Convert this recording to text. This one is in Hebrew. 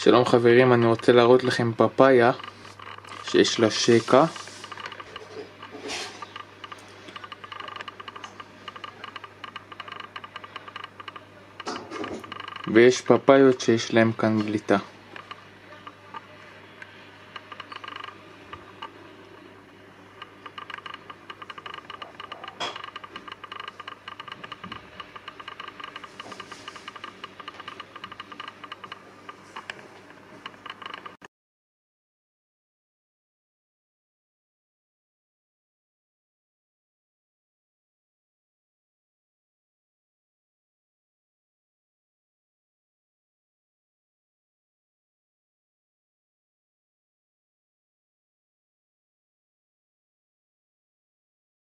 שלום חברים, אני רוצה להראות לכם פפאיה שיש לה שקע, ויש פפאיות שיש להם כאן בליטה.